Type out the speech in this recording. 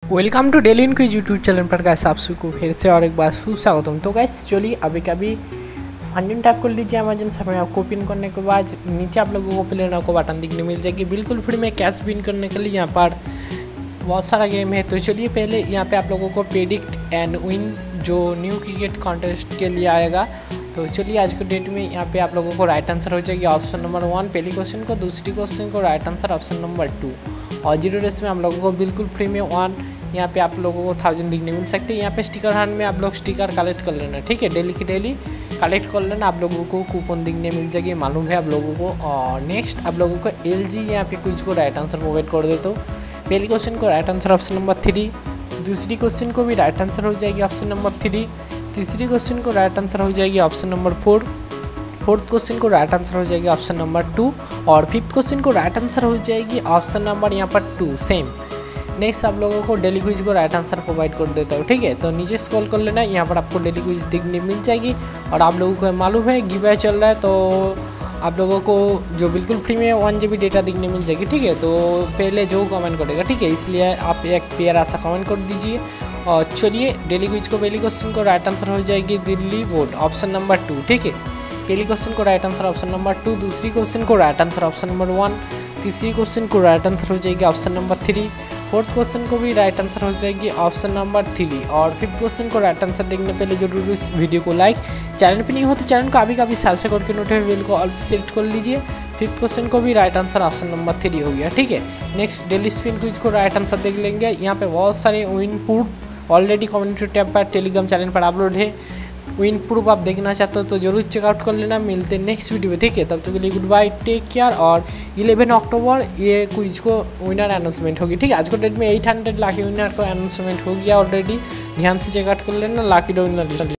Welcome to daily quiz YouTube channel पर guys आप सबको फिर से और एक बार सुस्वागतम। तो गाइस चलिए अभी फंडिंग टैप कर लीजिए अमेजन से। में आपको पिन करने के बाद नीचे आप लोगों को प्ले नाउ को बटन दिखने मिल जाएगी बिल्कुल फ्री में कैश विन करने के लिए। यहाँ पर बहुत सारा गेम है। तो चलिए पहले यहाँ पे आप लोगों को प्रेडिक्ट एंड विन जो न्यू क्रिकेट कॉन्टेस्ट के लिए आएगा। तो चलिए आज के डेट में यहाँ पे आप लोगों को राइट आंसर हो जाएगी ऑप्शन नंबर 1 पहली क्वेश्चन को, दूसरी क्वेश्चन को राइट आंसर ऑप्शन नंबर 2 और 0 डेज में हम लोगों को बिल्कुल फ्री में 1 यहाँ पे आप लोगों को 1000 दिखने मिल सकते हैं। यहाँ पे स्टिकर हंट में आप लोग स्टिकर कलेक्ट कर लेना, ठीक है, डेली की डेली कलेक्ट कर लेना। आप लोगों को कूपन दिखने मिल जाएगी, मालूम है आप लोगों को। और नेक्स्ट आप लोगों को LG यहाँ पे कुछ को राइट आंसर प्रोवाइड कर देते हो। पहली क्वेश्चन को राइट आंसर ऑप्शन नंबर 3, दूसरी क्वेश्चन को भी राइट आंसर हो जाएगी ऑप्शन नंबर 3, तीसरी क्वेश्चन को राइट आंसर हो जाएगी ऑप्शन नंबर 4, फोर्थ क्वेश्चन को राइट आंसर हो जाएगी ऑप्शन नंबर 2 और फिफ्थ क्वेश्चन को राइट आंसर हो जाएगी ऑप्शन नंबर यहाँ पर 2 सेम। नेक्स्ट आप लोगों को डेली क्विज को राइट आंसर प्रोवाइड कर देता हूँ, ठीक है। तो नीचे स्क्रॉल कर लेना, यहाँ पर आपको डेली क्विज दिखने मिल जाएगी। और आप लोगों को मालूम है गिव अवे चल रहा है, तो आप लोगों को जो बिल्कुल फ्री में 1 GB डेटा दिखने मिल जाएगी, ठीक है। तो पहले जो कमेंट करेगा, ठीक है, इसलिए आप एक प्यारा सा कमेंट कर दीजिए। और चलिए डेली क्विज को पहली क्वेश्चन को राइट आंसर हो जाएगी दिल्ली बोर्ड ऑप्शन नंबर 2, ठीक है। पहली क्वेश्चन को राइट आंसर ऑप्शन नंबर 2, दूसरी क्वेश्चन को राइट आंसर ऑप्शन नंबर 1, तीसरी क्वेश्चन को राइट आंसर हो जाएगी ऑप्शन नंबर 3, फोर्थ क्वेश्चन को भी राइट आंसर हो जाएगी ऑप्शन नंबर 3 और फिफ्थ क्वेश्चन को राइट आंसर देखने पहले जरूर इस वीडियो को लाइक, चैनल पे नहीं हो तो चैनल को अभी सब्सक्राइब करके नोटिफिकेशन बेल को ऑल सेलेक्ट कर लीजिए। फिफ्थ क्वेश्चन को भी राइट आंसर ऑप्शन नंबर 3 हो गया, ठीक है। नेक्स्ट डेली स्पिन क्विज को राइट आंसर देख लेंगे। यहाँ पे बहुत सारे win proof already community tab पर टेलीग्राम चैनल पर अपलोड है। विन प्रूफ आप देखना चाहते हो तो जरूर चेकआउट कर लेना। मिलते हैं नेक्स्ट वीडियो में, ठीक है। तब तक के लिए गुड बाय, टेक केयर। और 11 अक्टूबर ये क्विज को विनर अनाउंसमेंट होगी, ठीक है। आज को डेट में 800 लाख विनर को अनाउंसमेंट हो गया ऑलरेडी, ध्यान से चेकआउट कर लेना लाकी विनर।